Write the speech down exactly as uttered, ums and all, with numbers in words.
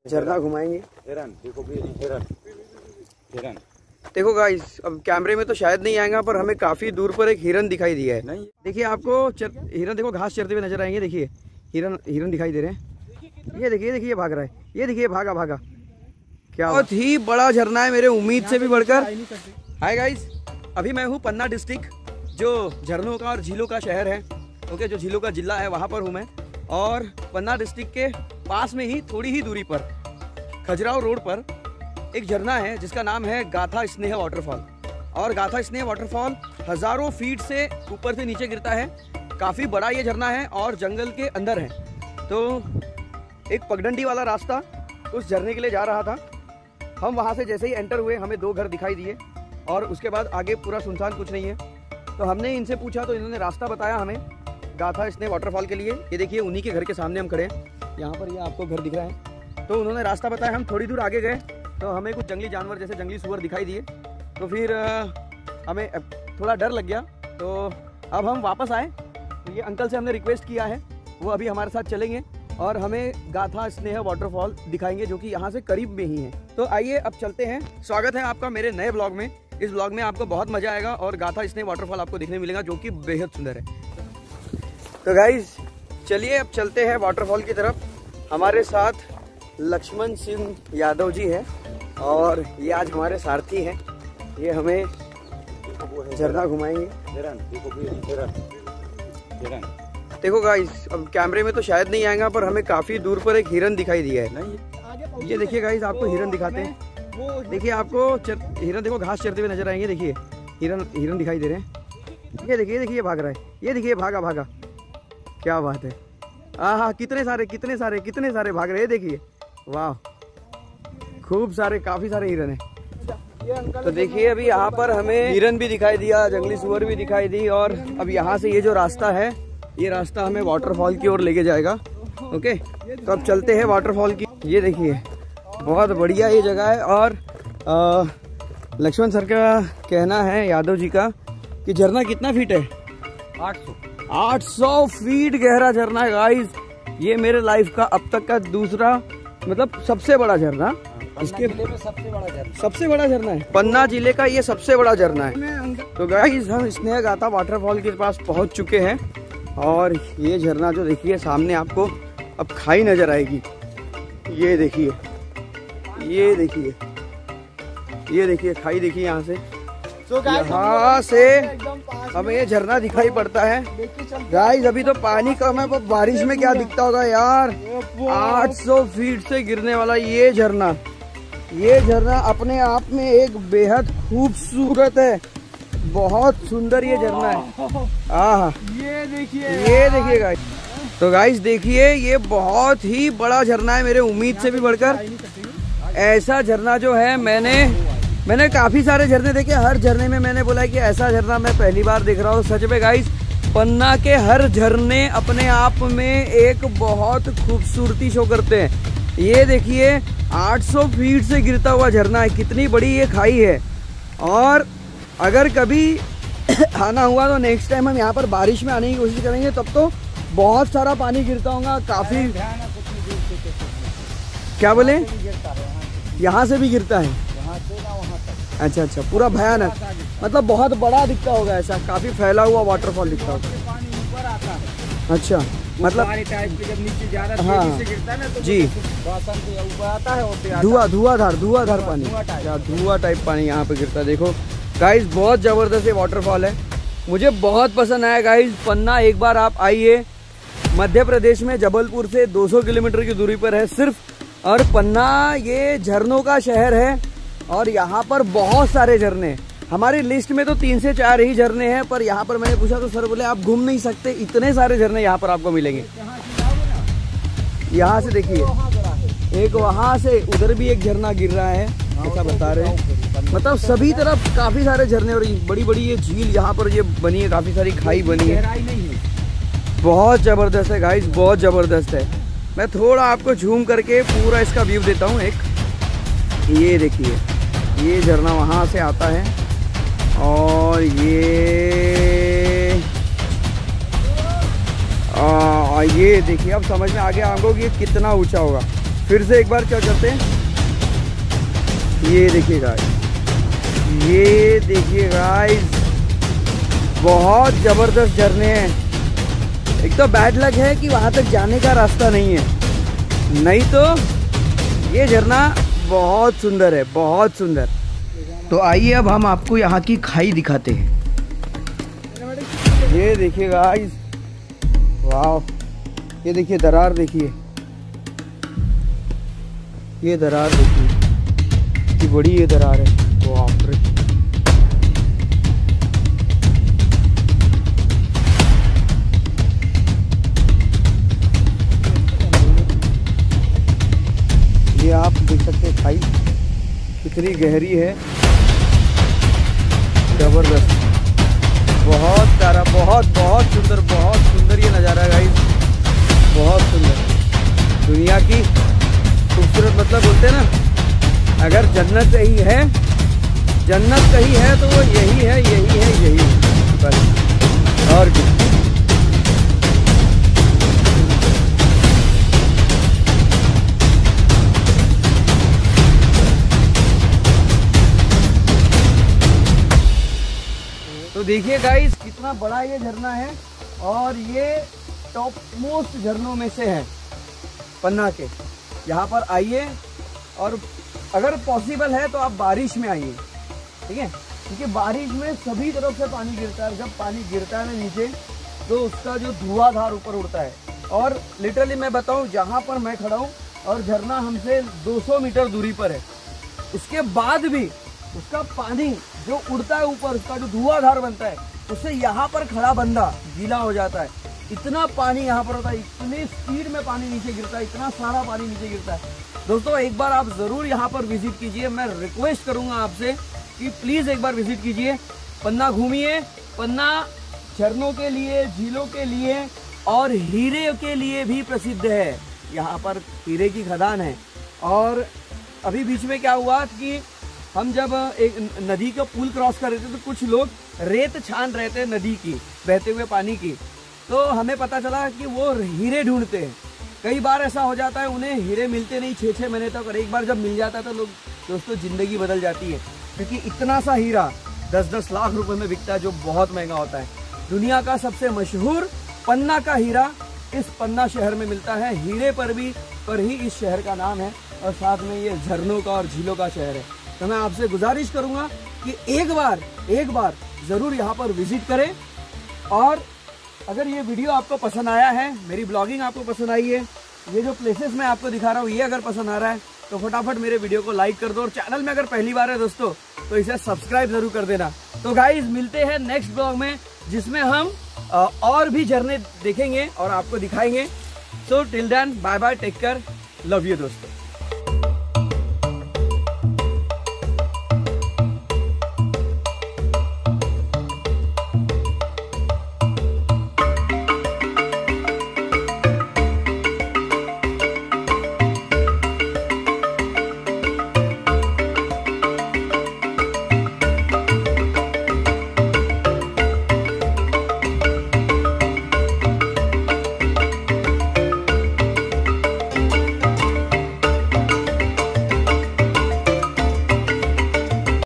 झरना घुमाएंगे। हिरन देखो, हिरन हिरन देखो गाइस, अब कैमरे में तो शायद नहीं आएगा, पर हमें काफी दूर पर एक हिरन दिखाई दिया है। नहीं देखिए, आपको चर, हिरन देखो घास चरते हुए नजर आएंगे। देखिए हिरन हिरन दिखाई दे रहे हैं। ये देखिए, देखिए भाग रहा है, ये देखिए भागा भागा। क्या बहुत ही बड़ा झरना है, मेरे उम्मीद से भी बढ़कर। हाय गाइस, अभी मैं हूँ पन्ना डिस्ट्रिक्ट, जो झरनों का और झीलों का शहर है। ओके, जो झीलों का जिला है वहाँ पर हूँ मैं। और पन्ना डिस्ट्रिक्ट के पास में ही थोड़ी ही दूरी पर खजुराहो रोड पर एक झरना है जिसका नाम है गाथा स्नेह वाटरफॉल। और गाथा स्नेह वाटरफॉल हजारों फीट से ऊपर से नीचे गिरता है। काफ़ी बड़ा ये झरना है और जंगल के अंदर है। तो एक पगडंडी वाला रास्ता उस झरने के लिए जा रहा था। हम वहाँ से जैसे ही एंटर हुए, हमें दो घर दिखाई दिए और उसके बाद आगे पूरा सुनसान, कुछ नहीं है। तो हमने इनसे पूछा तो इन्होंने रास्ता बताया हमें गाथा स्नेह वाटरफॉल के लिए। ये देखिए, उन्हीं के घर के सामने हम खड़े हैं। यहाँ पर ये आपको घर दिख रहा है। तो उन्होंने रास्ता बताया। हम थोड़ी दूर आगे गए तो हमें कुछ जंगली जानवर जैसे जंगली सुअर दिखाई दिए। तो फिर हमें थोड़ा डर लग गया। तो अब हम वापस आए। तो ये अंकल से हमने रिक्वेस्ट किया है, वो अभी हमारे साथ चलेंगे और हमें गाथा स्नेह वाटरफॉल दिखाएंगे, जो कि यहाँ से करीब में ही है। तो आइए अब चलते हैं। स्वागत है आपका मेरे नए ब्लॉग में। इस ब्लॉग में आपको बहुत मजा आएगा और गाथा स्नेह वाटरफॉल आपको देखने मिलेगा, जो कि बेहद सुंदर है। तो गाइज चलिए अब चलते हैं वाटरफॉल की तरफ। हमारे साथ लक्ष्मण सिंह यादव जी हैं और ये आज हमारे सारथी हैं। ये हमें झरना घुमाएंगे। हिरन देखो, हिरन हिरन देखो गाइस, अब कैमरे में तो शायद नहीं आएगा, पर हमें काफी दूर पर एक हिरन दिखाई दिया है। नहीं, ये देखिए गाइस, आपको हिरन दिखाते हैं। देखिए, आपको चर, हिरन देखो घास चरते हुए नजर आएंगे। देखिए हिरन हिरन दिखाई दे रहे हैं। ये देखिए, देखिए भाग रहा है, ये देखिए भागा भागा। क्या बात है। हाँ, कितने सारे कितने सारे कितने सारे भाग रहे हैं। देखिए, वाह, खूब सारे, काफी सारे हिरन है। तो देखिए, अभी यहाँ पर हमें हिरन भी दिखाई दिया, जंगली सुअर भी दिखाई दी। और अब यहाँ से ये जो रास्ता है, ये रास्ता हमें वाटरफॉल की ओर लेके जाएगा। ओके, तो अब चलते हैं वाटरफॉल की। ये देखिए, बहुत बढ़िया ये जगह है। और लक्ष्मण सर का कहना है, यादव जी का, कि झरना कितना फीट है? आठ सौ आठ सौ फीट गहरा झरना है गाइस। ये मेरे लाइफ का अब तक का दूसरा, मतलब सबसे बड़ा झरना। इसके जिले में सबसे बड़ा झरना सबसे बड़ा झरना है पन्ना जिले का, ये सबसे बड़ा झरना है। तो गाइस, हम स्नेह गाथा वाटरफॉल के पास पहुंच चुके हैं। और ये झरना जो देखिए सामने, आपको अब खाई नजर आएगी। ये देखिए, ये देखिए, ये देखिए खाई देखिए। यहाँ से यहाँ से हमें ये झरना दिखाई पड़ता है। गाइस, अभी तो पानी कम है, पर बारिश में क्या दिखता होगा यार। आठ सौ फीट से गिरने वाला ये झरना, ये झरना अपने आप में एक बेहद खूबसूरत है। बहुत सुंदर ये झरना है। आहा, ये देखिए, ये देखिए गाइस। तो गाइस देखिए, ये बहुत ही बड़ा झरना है, मेरे उम्मीद से भी बढ़कर। ऐसा झरना जो है, मैंने मैंने काफी सारे झरने देखे। हर झरने में मैंने बोला कि ऐसा झरना मैं पहली बार देख रहा हूँ। सच में गाइस, पन्ना के हर झरने अपने आप में एक बहुत खूबसूरती शो करते हैं। ये देखिए, आठ सौ फीट से गिरता हुआ झरना है। कितनी बड़ी ये खाई है। और अगर कभी आना हुआ तो नेक्स्ट टाइम हम यहाँ पर बारिश में आने की कोशिश करेंगे, तब तो बहुत सारा पानी गिरता होगा। काफी, क्या बोले, यहाँ से भी गिरता है। अच्छा अच्छा, पूरा भयानक, मतलब बहुत बड़ा दिखता होगा। ऐसा काफी फैला हुआ वाटरफॉल दिखता होगा। पानी ऊपर आता है। अच्छा, मतलब टाइप के जब नीचे ज्यादा हाँ तेजी से गिरता है ना, तो जी, ऊपर आता है, धुआं धुआंधार धुआंधार पानी, क्या धुआं टाइप पानी यहाँ पे गिरता है। देखो गाइस, बहुत जबरदस्त ये वाटरफॉल है। मुझे बहुत पसंद आया गाइस। पन्ना एक बार आप आइए। मध्य प्रदेश में जबलपुर से दो सौ किलोमीटर की दूरी पर है सिर्फ। और पन्ना ये झरनों का शहर है और यहाँ पर बहुत सारे झरने। हमारी लिस्ट में तो तीन से चार ही झरने हैं, पर यहाँ पर मैंने पूछा तो सर बोले आप घूम नहीं सकते, इतने सारे झरने यहाँ पर आपको मिलेंगे। यहाँ से देखिए, एक वहाँ से उधर भी एक झरना गिर रहा है, ऐसा बता रहे हैं। मतलब सभी तरफ काफी सारे झरने और बड़ी बड़ी ये झील यहाँ पर ये बनी है, काफी सारी खाई बनी है। बहुत जबरदस्त है गाइस, बहुत जबरदस्त है। मैं थोड़ा आपको झूम करके पूरा इसका व्यू देता हूँ एक। ये देखिए, ये झरना वहाँ से आता है और ये आ, ये देखिए, अब समझ में आ गया आपको कि ये कितना ऊंचा होगा। फिर से एक बार क्या करते हैं, ये देखिए गाइस, ये देखिए गाइस, बहुत ज़बरदस्त झरने हैं। एक तो बैड लक है कि वहाँ तक जाने का रास्ता नहीं है, नहीं तो ये झरना बहुत सुंदर है, बहुत सुंदर। तो आइए अब हम आपको यहाँ की खाई दिखाते हैं। ये देखिए गाइस, वाह, ये देखिए दरार, देखिए ये दरार, देखिए कितनी बड़ी ये दरार है, बाप रे। ये आप देख सकते हैं खाई कितनी गहरी है, जबरदस्त, बहुत प्यारा, बहुत बहुत सुंदर, बहुत सुंदर ये नज़ारा है गाइस, बहुत सुंदर। दुनिया की खूबसूरत, मतलब बोलते हैं ना, अगर जन्नत कहीं है, जन्नत कहीं है तो वो यही है, यही है, यही है बस, और क्या। तो देखिए गाइस कितना बड़ा ये झरना है, और ये टॉप मोस्ट झरनों में से है पन्ना के। यहाँ पर आइए, और अगर पॉसिबल है तो आप बारिश में आइए, ठीक है, क्योंकि बारिश में सभी तरफ से पानी गिरता है। जब पानी गिरता है ना नीचे, तो उसका जो धुआंधार ऊपर उड़ता है। और लिटरली मैं बताऊँ, जहाँ पर मैं खड़ा हूँ और झरना हमसे दो सौ मीटर दूरी पर है, उसके बाद भी उसका पानी जो उड़ता है ऊपर, उसका जो धुआंधार बनता है, उससे यहाँ पर खड़ा बंदा गीला हो जाता है। इतना पानी यहाँ पर होता है, इतनी स्पीड में पानी नीचे गिरता है, इतना सारा पानी नीचे गिरता है। दोस्तों एक बार आप ज़रूर यहाँ पर विजिट कीजिए, मैं रिक्वेस्ट करूँगा आपसे कि प्लीज़ एक बार विजिट कीजिए, पन्ना घूमिए। पन्ना झरनों के लिए, झीलों के लिए और हीरे के लिए भी प्रसिद्ध है। यहाँ पर हीरे की खदान है। और अभी बीच में क्या हुआ कि हम जब एक नदी का पुल क्रॉस कर रहे थे, तो कुछ लोग रेत छान रहे थे नदी की, बहते हुए पानी की, तो हमें पता चला कि वो हीरे ढूंढते हैं। कई बार ऐसा हो जाता है, उन्हें हीरे मिलते नहीं छः छः महीने तक, और एक बार जब मिल जाता है तो लोग, दोस्तों, ज़िंदगी बदल जाती है। क्योंकि इतना सा हीरा दस दस लाख रुपए में बिकता है, जो बहुत महंगा होता है। दुनिया का सबसे मशहूर पन्ना का हीरा इस पन्ना शहर में मिलता है। हीरे पर भी पर ही इस शहर का नाम है, और साथ में ये झरनों का और झीलों का शहर है। तो मैं आपसे गुजारिश करूंगा कि एक बार एक बार ज़रूर यहाँ पर विजिट करें। और अगर ये वीडियो आपको पसंद आया है, मेरी ब्लॉगिंग आपको पसंद आई है, ये जो प्लेसेस मैं आपको दिखा रहा हूँ, ये अगर पसंद आ रहा है, तो फटाफट मेरे वीडियो को लाइक कर दो। और चैनल में अगर पहली बार है दोस्तों, तो इसे सब्सक्राइब जरूर कर देना। तो गाइज मिलते हैं नेक्स्ट ब्लॉग में, जिसमें हम और भी झरने देखेंगे और आपको दिखाएंगे। So till then, bye bye, take care, love you दोस्तों।